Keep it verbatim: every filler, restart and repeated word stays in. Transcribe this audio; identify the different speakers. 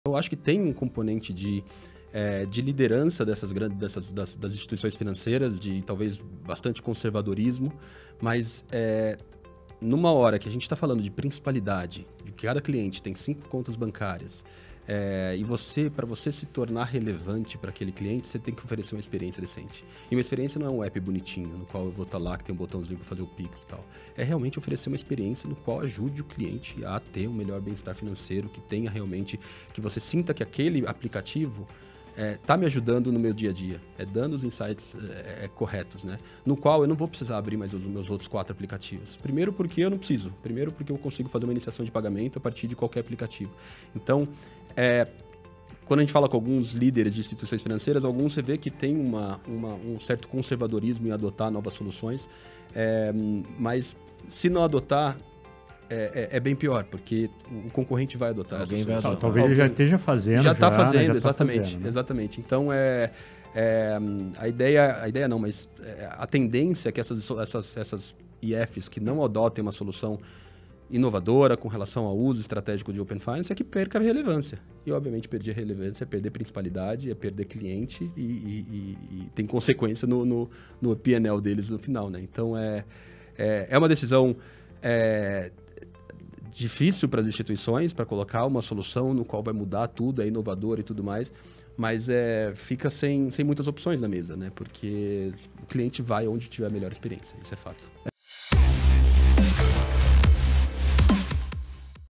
Speaker 1: Eu acho que tem um componente de, é, de liderança dessas grandes, dessas, das, das instituições financeiras, de talvez bastante conservadorismo, mas é, numa hora que a gente está falando de principalidade, de que cada cliente tem cinco contas bancárias, é, e você, para você se tornar relevante para aquele cliente, você tem que oferecer uma experiência decente. E uma experiência não é um app bonitinho, no qual eu vou estar lá, que tem um botãozinho para fazer o Pix e tal. É realmente oferecer uma experiência no qual ajude o cliente a ter um melhor bem-estar financeiro, que tenha realmente, que você sinta que aquele aplicativo está é, me ajudando no meu dia a dia, é dando os insights é, é, corretos, né? No qual eu não vou precisar abrir mais os meus outros quatro aplicativos. Primeiro porque eu não preciso, primeiro porque eu consigo fazer uma iniciação de pagamento a partir de qualquer aplicativo. Então, é, quando a gente fala com alguns líderes de instituições financeiras, alguns você vê que tem uma, uma, um certo conservadorismo em adotar novas soluções, é, mas se não adotar, É, é, é bem pior, porque o concorrente vai adotar
Speaker 2: Alguém
Speaker 1: essa
Speaker 2: vai
Speaker 1: solução.
Speaker 2: adotar.
Speaker 3: Talvez ele já esteja fazendo.
Speaker 1: Já está
Speaker 3: já,
Speaker 1: fazendo,
Speaker 3: né? já
Speaker 1: exatamente.
Speaker 3: tá fazendo, né?
Speaker 1: Exatamente. Então, é, é, a, ideia, a ideia não, mas é, a tendência é que essas, essas, essas I Fs que não adotem uma solução inovadora com relação ao uso estratégico de Open Finance é que perca a relevância. E, obviamente, perder relevância é perder principalidade, é perder cliente e, e, e, e tem consequência no, no, no P and L deles no final, né? Então, é, é, é uma decisão... É, difícil para as instituições, para colocar uma solução no qual vai mudar tudo, é inovador e tudo mais, mas é, fica sem, sem muitas opções na mesa, né? Porque o cliente vai onde tiver a melhor experiência, isso é fato.